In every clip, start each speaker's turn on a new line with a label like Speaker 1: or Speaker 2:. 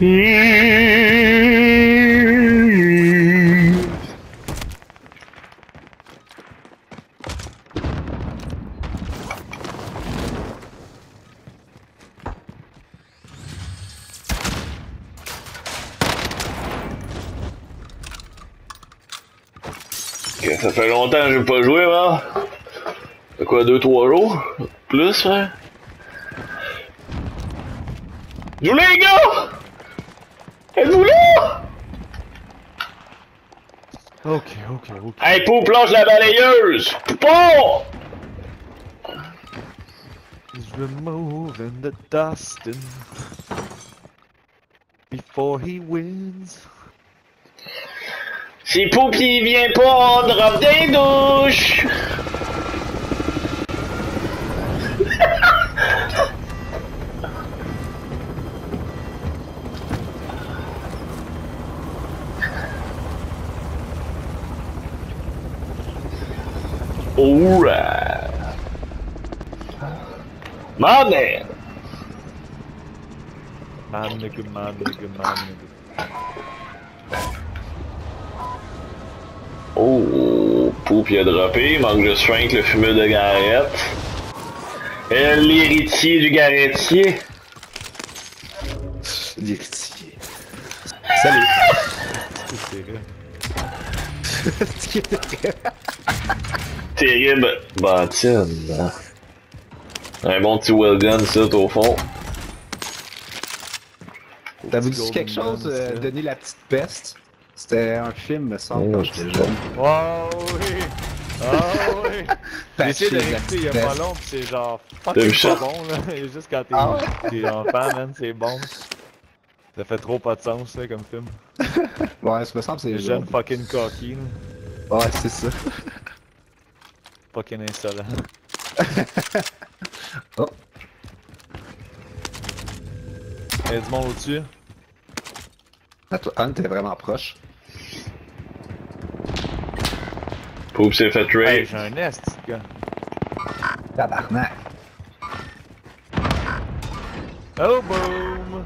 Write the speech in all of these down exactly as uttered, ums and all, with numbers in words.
Speaker 1: Okay, ça fait longtemps que j'ai pas joué, hein? Ça fait quoi, deux trois jours? Plus, hein? Joue les gars! Êtes-vous là?
Speaker 2: Ok, ok, ok.
Speaker 1: Hey, Pou, planche la balayeuse! Poupon!
Speaker 2: He's removing the dusting before he wins.
Speaker 1: Si Poupi vient pas, on drop des douches! Alright. Man, man.
Speaker 2: Man nigga, man nigga, man nigga.
Speaker 1: Oh, Poupi a droppé, il manque juste Frank, le fumeur de Garrett. Et l'héritier du Garrettier.
Speaker 3: L'héritier. Salut.
Speaker 2: C'est vrai.
Speaker 1: Terrible bâtine. Un bon petit well gun, ça, au fond.
Speaker 3: T'as vous dit quelque chose, euh, Denis la petite peste? C'était un film, me semble, quand j'étais jeune.
Speaker 2: Oh oui! Oh oui! J'ai essayé de l'écouter il y a pas long pis c'est genre fucking pas bon là. Juste quand t'es
Speaker 3: ah
Speaker 2: ouais? enfant, man, c'est bon. Ça fait trop pas de sens ça comme film.
Speaker 3: Ouais, ça me semble que c'est
Speaker 2: Les jeunes fucking cocky là.
Speaker 3: Ouais, c'est ça.
Speaker 2: Fucking insolent.
Speaker 3: Oh!
Speaker 2: Y'a du monde au-dessus.
Speaker 3: Ah, toi, Anne, t'es vraiment proche.
Speaker 1: Poup s'est fait raid.
Speaker 2: Hey, j'ai un nest, gars.
Speaker 3: Tabarnak!
Speaker 2: Oh boom!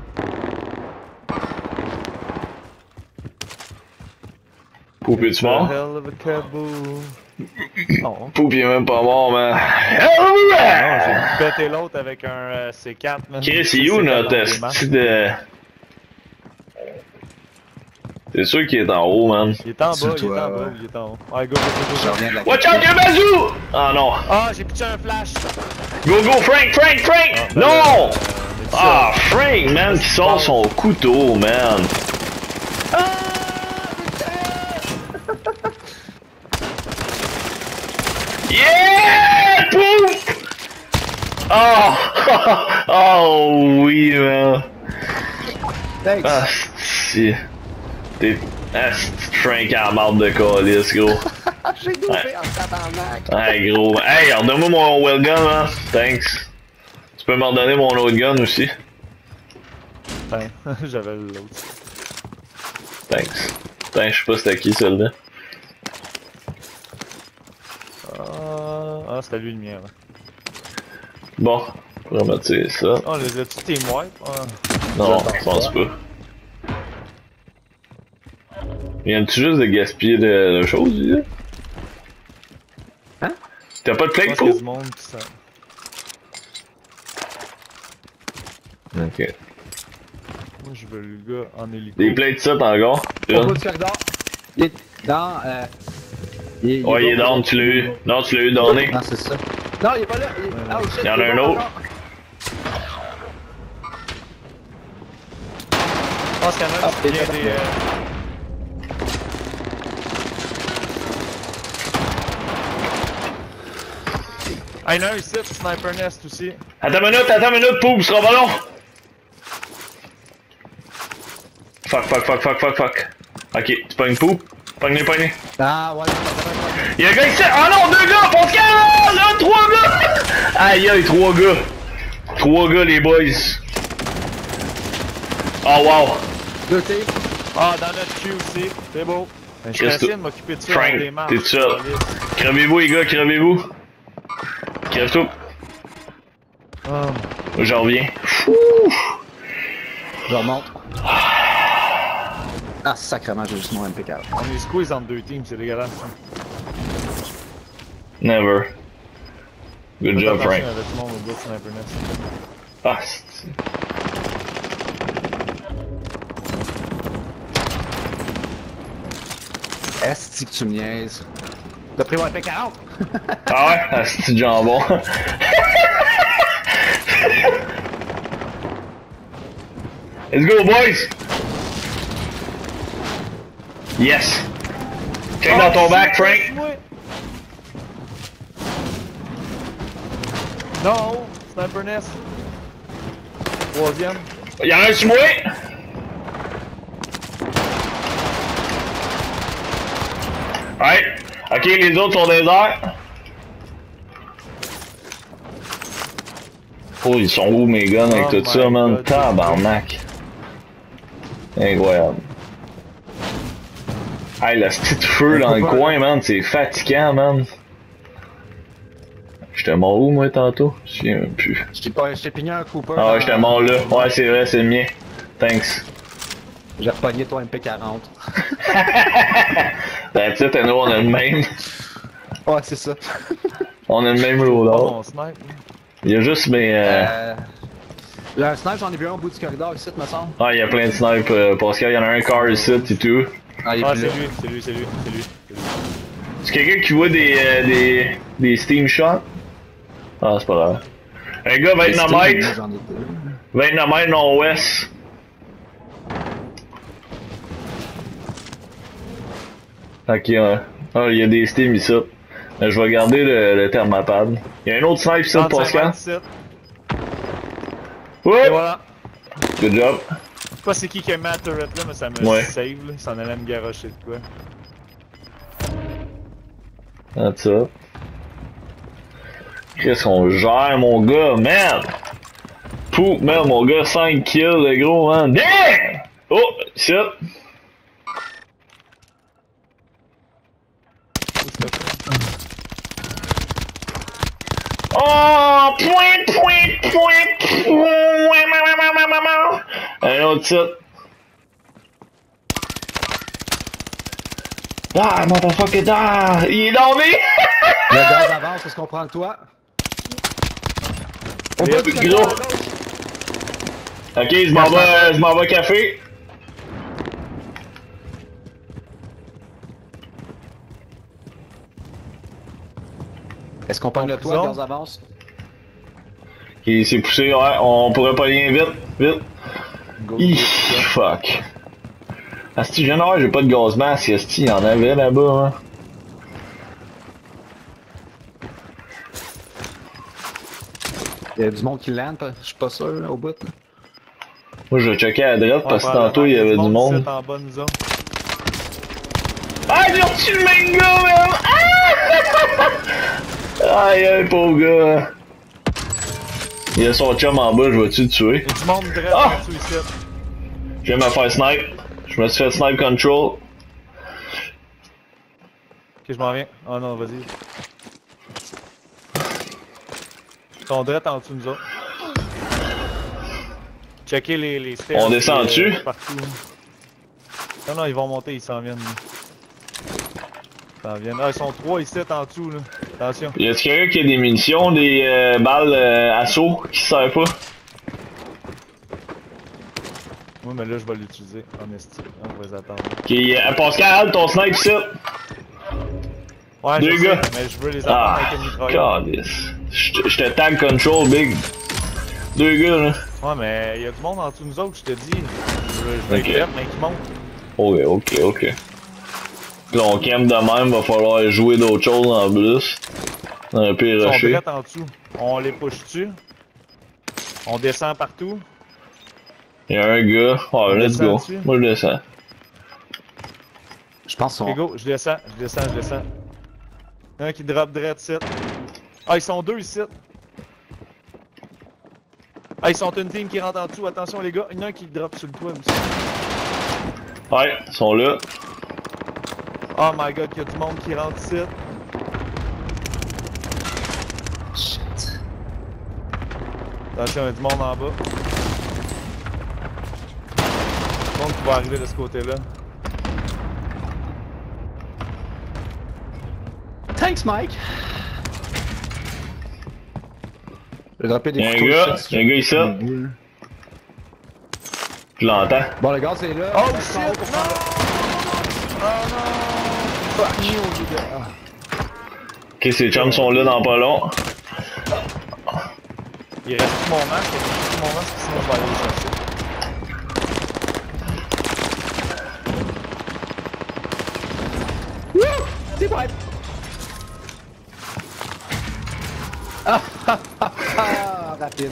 Speaker 1: Poup est-tu mort?
Speaker 2: Hell of a kaboom. Non.
Speaker 1: Poup il est même pas mort, man.
Speaker 2: Non, j'ai pété l'autre avec un euh, C quatre, man.
Speaker 1: Chris, c'est où notre style de... C'est sûr qu'il est en haut, man.
Speaker 2: Il est en bas,
Speaker 3: Sur
Speaker 2: il est
Speaker 3: toi,
Speaker 2: en bas,
Speaker 3: ouais.
Speaker 2: il est en haut. Ouais, go, go, go,
Speaker 3: Je
Speaker 2: go.
Speaker 3: reviens de la
Speaker 1: Watch out, y'a un bazou! Ah non.
Speaker 2: Ah, j'ai pitché un flash!
Speaker 1: Go, go, Frank, Frank, Frank!
Speaker 2: Ah, ben
Speaker 1: non!
Speaker 2: là, euh,
Speaker 1: Ah, Frank, man, qui sort son couteau, man. Yeah! Poup! Oh! Oh oui, man.
Speaker 3: Thanks!
Speaker 1: Ah, si. T'es... Ah, c'est Frank en marde de calice, gros.
Speaker 3: J'ai doublé en tabarnak!
Speaker 1: Hey, gros. Hey, redonne-moi mon well gun, hein. Thanks. Tu peux me redonner mon autre gun aussi?
Speaker 2: Ouais, j'avais l'autre.
Speaker 1: Thanks. Putain, je sais pas c'était qui, celle-là.
Speaker 2: Ah, ah c'était lui le mien, là.
Speaker 1: Bon, on va tirer ça.
Speaker 2: Oh, on les a-tu team wipe? Ah.
Speaker 1: Non, je pense pas. Viens-tu juste de gaspiller de, de choses, lui?
Speaker 3: Hein?
Speaker 1: T'as pas de
Speaker 2: Je
Speaker 1: plate
Speaker 2: pense qu'il y a
Speaker 1: pour?
Speaker 2: du monde qui ça.
Speaker 1: Ok.
Speaker 2: Moi, je veux le gars en hélico.
Speaker 1: Des plates ça, t'as encore?
Speaker 3: Au bout du corridor! Il est dans, euh... Il, il
Speaker 1: Ouais, il est
Speaker 3: dans-
Speaker 1: down, tu l'as eu. Non, tu l'as eu donné.
Speaker 3: Non, c'est ça. Non, il est pas là! Il,
Speaker 2: Ouais.
Speaker 3: ah, oh, shit,
Speaker 1: Il y en a
Speaker 3: est
Speaker 1: un
Speaker 3: pas
Speaker 1: autre.
Speaker 3: encore.
Speaker 2: Je pense qu'il y en a
Speaker 3: Ah,
Speaker 2: un qui
Speaker 3: il est
Speaker 2: vient
Speaker 3: pas
Speaker 2: des...
Speaker 3: là.
Speaker 2: euh, Ah, il y en a un ici, Sniper Nest aussi.
Speaker 1: Attends une minute, attends une minute, Poup, ce sera pas long. Fuck, fuck, fuck, fuck, fuck, fuck. Ok, tu pognes Poup? Pogne-les, pogne-les.
Speaker 3: Ah, ouais, c'est
Speaker 1: Y'a un gars ici! Ah non, deux gars! Pascal! Là, trois gars! Aïe aïe, trois gars! Trois gars, les boys! Oh wow!
Speaker 3: deux teams.
Speaker 2: Ah, dans notre queue aussi. C'est beau. Ben, je vais
Speaker 1: Qu'est-ce que-
Speaker 2: essayer de m'occuper de ça
Speaker 1: Frank,
Speaker 2: avec des marches.
Speaker 1: t'es seul. Crevez-vous, les gars, crevez-vous! Crève tout!
Speaker 2: Ah.
Speaker 1: J'en reviens.
Speaker 3: Je remonte.
Speaker 1: Ah.
Speaker 3: Ah, sacrément, j'ai juste mon M P quatre.
Speaker 2: On est squeeze entre deux teams, c'est dégueulasse. Hein.
Speaker 1: Never. Good job, Frank. Ah, c'est...
Speaker 3: Est-ce que tu me niaises? T'as pris mon M P quarante?
Speaker 1: Ah ouais? Ah, c'est du jambon. Let's go, boys! Yes! Check oh, dans ton back, Frank!
Speaker 2: Non! Sniper Nest! Troisième.
Speaker 1: Y'en a un sur moi! Ouais! Ok, les autres sont des airs. Oh, ils sont où mes guns avec oh tout ça, man? Tabarnak! Incroyable. Hey, la petite feu dans le coin, man, c'est fatigant, man. J'étais mort où, moi, tantôt? Je sais même plus.
Speaker 3: Je t'ai pigné un Cooper.
Speaker 1: Ah ouais, j'étais mort là. Ouais, c'est vrai, c'est le mien. Thanks.
Speaker 3: J'ai repogné ton M P quarante.
Speaker 1: That's it, nous, on a le même.
Speaker 3: Ouais, c'est ça.
Speaker 1: On a le même loadout. Il y a juste mes... Euh...
Speaker 3: euh... Le snipe, j'en ai vu un au bout du corridor ici, me semble.
Speaker 1: Ah, il y a plein de snipes, euh, Pascal. Il y en a un car ici et tout.
Speaker 2: Ah, ah c'est lui, c'est lui, c'est lui, c'est lui.
Speaker 1: C'est quelqu'un qui voit des, euh, des, des steam shots? Ah, c'est pas grave. Un gars, vingt-neuf mètres. vingt-neuf mètres nord-ouest. Ok, ouais. Ah, il y a des steams ici. Euh, je vais garder le, le thermopad. Il y a un autre snipe ici, Pascal. Ouais!
Speaker 2: Voilà.
Speaker 1: Good job.
Speaker 2: Je sais pas c'est qui qui a mis la turret là, mais ça me
Speaker 1: ouais.
Speaker 2: save là. Ça en allait me garrocher de quoi.
Speaker 1: That's ça. Qu'est-ce qu'on gère, mon gars, man! Pouh, man, mon gars, cinq kills, le gros, man. Damn! Oh, shit! Oh! Point, point, point! Un autre titre. Ah, motherfucker, ah! Il est dormi!
Speaker 3: Le gaz avance, est-ce qu'on prend le toit?
Speaker 1: On va gros! Ok, je m'en vais, je m'en vais café.
Speaker 3: Est-ce qu'on prend le toit, le gaz avance?
Speaker 1: Ok, c'est poussé, ouais, on pourrait pas rien vite, vite. Go, go, fuck. Asti, je viens d'avoir, j'ai pas de gaz masque, Asti, il y en avait là-bas, hein.
Speaker 3: Il y a du monde qui land, je suis pas sûr, là, au bout. Là.
Speaker 1: Moi, je vais checker à droite parce que tantôt, il y avait du monde.
Speaker 2: En bonne zone.
Speaker 1: Ah, j'ai reçu le même gars, man! Ah! Aïe, aïe, pauvre gars. Il y a son chum en bas, je vais-tu le tuer?
Speaker 2: Il y a du monde direct
Speaker 1: ah!
Speaker 2: en dessous ici.
Speaker 1: Je viens de me faire snipe. Je me suis fait snipe control.
Speaker 2: Ok, je m'en viens. Oh non, vas-y. Ils sont direct en dessous de nous autres. Checker les, les stairs.
Speaker 1: On descend dessus?
Speaker 2: Euh, partout. Non, non, ils vont monter, ils s'en viennent. Ils s'en viennent. Ah, ils sont trois ici en dessous, là. Attention.
Speaker 1: Y a-t-il quelqu'un qui a des munitions, des euh, balles euh, assaut qui se servent pas?
Speaker 2: Oui, mais là, je vais l'utiliser en esti. On va les attendre.
Speaker 1: Ok, euh, Pascal, ton snipe ici.
Speaker 2: Ouais,
Speaker 1: deux
Speaker 2: je
Speaker 1: gars.
Speaker 2: sais, mais je veux les attendre
Speaker 1: Ah,
Speaker 2: avec une mitrailleuse.
Speaker 1: Je te tag control, big. Deux gars, là.
Speaker 2: Ouais, mais il y a du monde en dessous de nous autres, je te dis. Je, je vais
Speaker 1: okay.
Speaker 2: être mais qui monte.
Speaker 1: Ok, ok, ok. Là, on camp de même, va falloir jouer d'autres choses en plus. On a un peu
Speaker 2: Ils sont
Speaker 1: rusher.
Speaker 2: direct en dessous. On les push dessus. On descend partout.
Speaker 1: Y'a un gars. Oh, let's go. Dessus. Moi, je descends.
Speaker 3: Je pense qu'on...
Speaker 2: Ok, go, je descends, je descends, je descends. Il y en a un qui drop direct ici. Ah, ils sont deux ici. Ah, ils sont une team qui rentre en dessous. Attention, les gars. Il y en a un qui drop sur le toit aussi.
Speaker 1: Ouais, ils sont là.
Speaker 2: Oh my god, il y a du monde qui rentre ici.
Speaker 3: Shit.
Speaker 2: Attention, il y a du monde en bas. Du monde qui va arriver de ce côté-là.
Speaker 3: Thanks, Mike! J'ai droppé des
Speaker 1: Y'a un
Speaker 3: couteaux
Speaker 1: gars,
Speaker 3: ici.
Speaker 1: y'a un gars ici. Je l'entends.
Speaker 3: Bon, le gaz est là.
Speaker 2: Oh shit! Non! Oh non! Fuck you, les gars!
Speaker 1: Ok, ces chums sont là dans pas long.
Speaker 2: Il reste tout mon masque, il reste tout mon masque, sinon je vais aller le chercher.
Speaker 3: Wouh! C'est vrai! Ah ah ah ah! Rapide.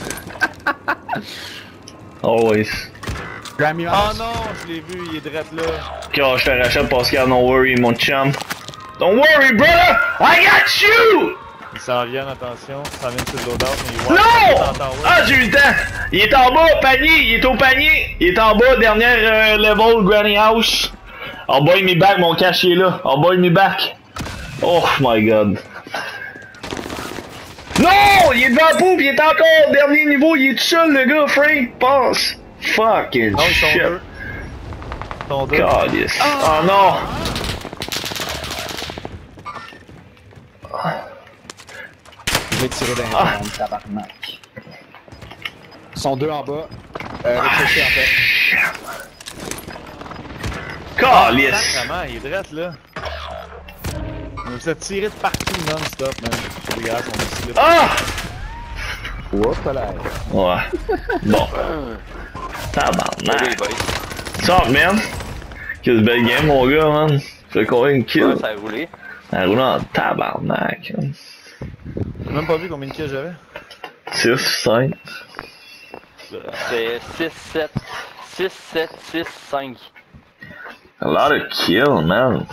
Speaker 1: Always.
Speaker 3: Grammy
Speaker 2: Oh
Speaker 3: House.
Speaker 2: non, je l'ai vu, il est direct là.
Speaker 1: Ok, oh, je te rachète Pascal, don't worry mon chum. Don't worry brother! I got you!
Speaker 2: Il s'en vient, attention, ça vient sur le loadout, mais il
Speaker 1: Non!
Speaker 2: t'entends, ouais.
Speaker 1: Ah, j'ai eu le temps! Il est en bas, panier! Il est au panier! Il est en bas, dernière euh, level, Granny House. Oh boy me back, mon cache il est là. Oh boy me back. Oh my god. Non! Il est devant Pouf, il est encore dernier niveau, il est tout seul le gars, Frank, passe. Fucking
Speaker 2: Non, ils sont
Speaker 1: shit.
Speaker 2: deux. Ils sont deux.
Speaker 1: God, yes. Oh non!
Speaker 3: Je vais tirer dans
Speaker 1: Ah.
Speaker 3: les tabarnak. Ils sont deux en bas. Euh, réfléchis en fait.
Speaker 1: God, yes.
Speaker 2: Sacrement, il est direct là. On s'est tiré de partout non-stop, man. Les gars sont ici là.
Speaker 1: Ah!
Speaker 3: Oups, là.
Speaker 1: Ouais. Bon. Tabarnak.
Speaker 4: Allez, boys.
Speaker 1: What's up, man? Quelle belle game, mon gars, man. Fait combien de kills?
Speaker 4: Ouais, ça a roulé.
Speaker 1: Ça a roulé en tabarnak.
Speaker 2: J'ai même pas vu combien de kills j'avais.
Speaker 1: six, cinq.
Speaker 4: C'est six, sept, six, sept, six, cinq.
Speaker 1: A lot of kills, man.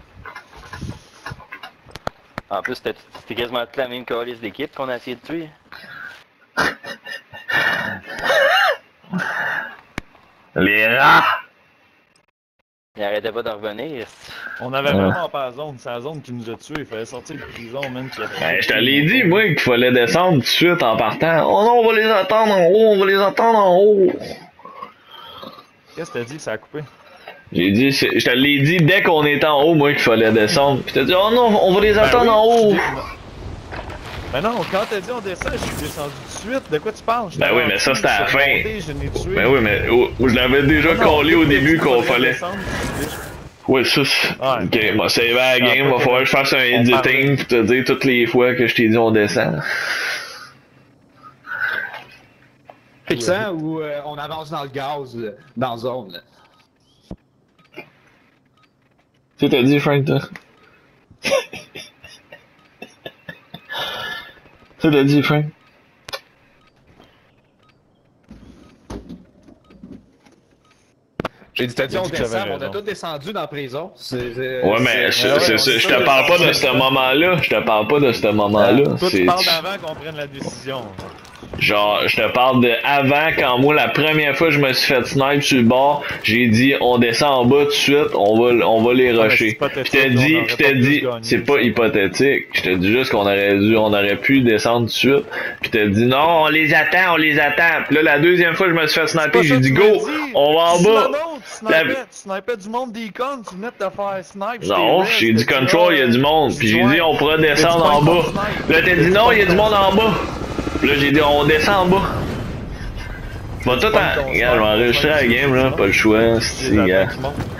Speaker 4: En plus, c'était c'était quasiment toute la même calice d'équipe qu'on a essayé de tuer.
Speaker 1: Les rats!
Speaker 4: Il arrêtait pas de revenir.
Speaker 2: On avait
Speaker 1: Ouais.
Speaker 2: vraiment pas la zone, c'est la zone qui nous a tués. Il fallait sortir de prison, même. Qui a
Speaker 1: Ben, je te l'ai dit, moi, qu'il fallait descendre tout de suite en partant. Oh non, on va les attendre en haut, on va les attendre en haut.
Speaker 2: Qu'est-ce que t'as dit que ça a coupé?
Speaker 1: J'ai dit, c'est- je te l'ai dit dès qu'on était en haut, moi, qu'il fallait descendre. Puis t'as dit, oh non, on va les attendre
Speaker 2: Ben oui,
Speaker 1: en haut.
Speaker 2: je dis- Ben non, quand t'as dit on descend, je suis descendu tout de suite. De quoi tu parles?
Speaker 1: Ben oui, mais ça, c'était à la fin.
Speaker 2: Je l'ai tué.
Speaker 1: Ben oui, mais oh, je l'avais déjà
Speaker 2: Non, non,
Speaker 1: collé au
Speaker 2: t'as dit
Speaker 1: début
Speaker 2: qu'il
Speaker 1: qu'on
Speaker 2: faudrait
Speaker 1: fallait.
Speaker 2: descendre,
Speaker 1: Ouais, ça, c'est...
Speaker 2: Ouais.
Speaker 1: Ok, bon, c'est la game, va falloir que je fasse un
Speaker 2: On
Speaker 1: editing
Speaker 2: parlait.
Speaker 1: pour te dire toutes les fois que je t'ai dit on descend.
Speaker 3: Fixant ou euh, on avance dans le gaz, là, dans la zone. Là.
Speaker 1: Tu t'as dit, Frank, toi? Tu t'as dit, Frank?
Speaker 3: J'ai dit, t'as dit
Speaker 2: J'ai
Speaker 3: on
Speaker 2: dit que j'avais
Speaker 3: descend, on a
Speaker 2: raison.
Speaker 3: tous descendu dans la prison. C'est, c'est,
Speaker 1: Ouais, mais
Speaker 3: c'est-
Speaker 1: je,
Speaker 2: ouais,
Speaker 1: c'est-
Speaker 2: ouais,
Speaker 1: c'est-
Speaker 2: on
Speaker 1: je
Speaker 2: sait
Speaker 1: te
Speaker 2: ça,
Speaker 1: parle pas
Speaker 2: on
Speaker 1: de
Speaker 2: sait
Speaker 1: ce moment-là. Je te parle pas de ce moment-là.
Speaker 2: Toi,
Speaker 1: C'est
Speaker 2: tu parles d'avant qu'on prenne la décision.
Speaker 1: genre, je te parle de avant, quand moi, la première fois que je me suis fait snipe sur le bord, j'ai dit, on descend en bas tout de suite, on va, on va les
Speaker 2: mais
Speaker 1: rusher.
Speaker 2: c'est hypothétique,
Speaker 1: Pis t'as dit,
Speaker 2: on aurait
Speaker 1: pis
Speaker 2: pas
Speaker 1: t'as
Speaker 2: pu
Speaker 1: dit,
Speaker 2: gagner,
Speaker 1: c'est pas
Speaker 2: ça.
Speaker 1: hypothétique. Je te dis juste qu'on aurait dû, on aurait pu descendre tout de suite. Pis t'as dit, non, on les attend, on les attend. Pis là, la deuxième fois que je me suis fait sniper, j'ai dit, go, on va en bas.
Speaker 2: Tu snipais, tu snipais du monde d'Econ, tu venais de te faire snipe.
Speaker 1: Non, j'ai dit control, il y a du monde. Puis j'ai dit, on pourra descendre en bas. Là, t'as dit, non, il y a du monde en bas. Puis là, j'ai dit, on descend en bas. Je vais tout en... Regarde, je vais enregistrer la game, là, pas le choix, c'est, gars.
Speaker 2: Qui montent.